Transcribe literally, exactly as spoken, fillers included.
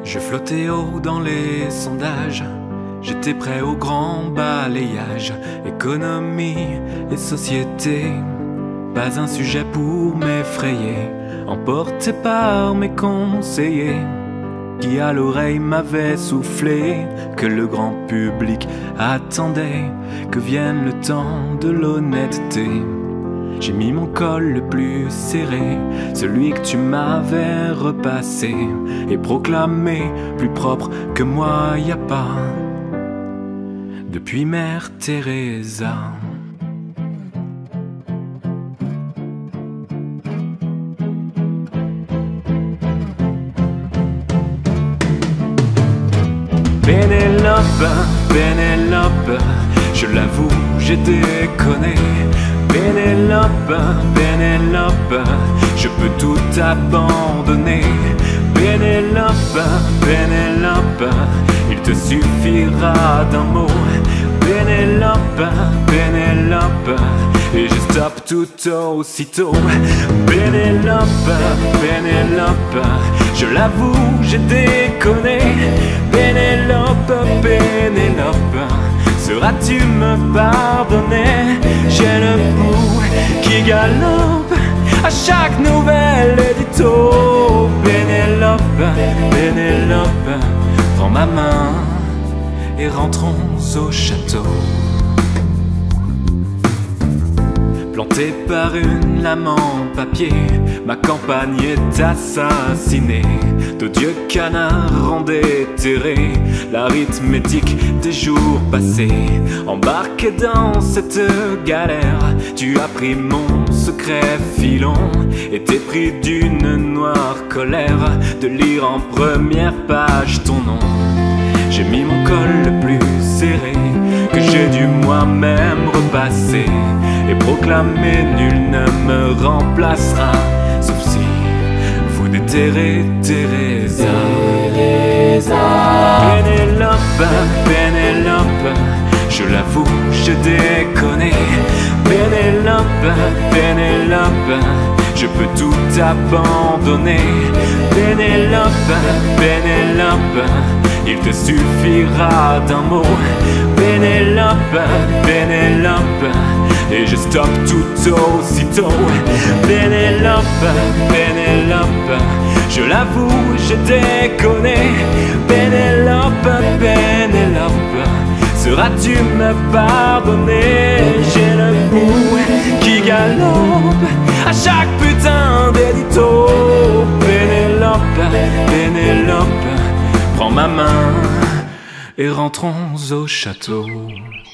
Je flottais haut dans les sondages, j'étais prêt au grand balayage. Économie et société, pas un sujet pour m'effrayer. Emporté par mes conseillers, qui à l'oreille m'avaient soufflé que le grand public attendait que vienne le temps de l'honnêteté. J'ai mis mon col le plus serré, celui que tu m'avais repassé, et proclamé plus propre que moi y a pas depuis Mère Teresa. Pénélope, Pénélope, je l'avoue, j'ai déconné. Pénélope, Pénélope, je peux tout abandonner. Pénélope, Pénélope, il te suffira d'un mot. Pénélope, Pénélope, et je stoppe tout aussitôt. Pénélope, Pénélope, je l'avoue, j'ai déconné. Pénélope, Pénélope, sauras-tu me pardonner? J'ai le pouls qui galope à chaque nouvel édito. Pénélope, Pénélope, prends ma main et rentrons au château. Plantée par une lame en papier, ma campagne est assassinée. D'odieux canards ont déterré l'arithmétique des jours passés. Embarqué dans cette galère, tu as pris mon secret filon, et t'es pris d'une noire colère de lire en première page ton nom. J'ai mis mon col le plus serré, que j'ai dû moi-même repasser, et proclamer nul ne me remplacera, sauf si vous déterrez Teresa. Teresa. Pénélope, Pénélope, je l'avoue, j'ai déconné. Pénélope, Pénélope, je peux tout abandonner. Pénélope, Pénélope, il te suffira d'un mot. Pénélope, Pénélope, et je stoppe tout aussitôt. Pénélope, Pénélope, je l'avoue, j'ai déconné. Pénélope, Pénélope, sauras-tu me pardonner? J'ai le pouls qui galope à chaque putain d'édito. Pénélope, Pénélope, prends ma main et rentrons au château.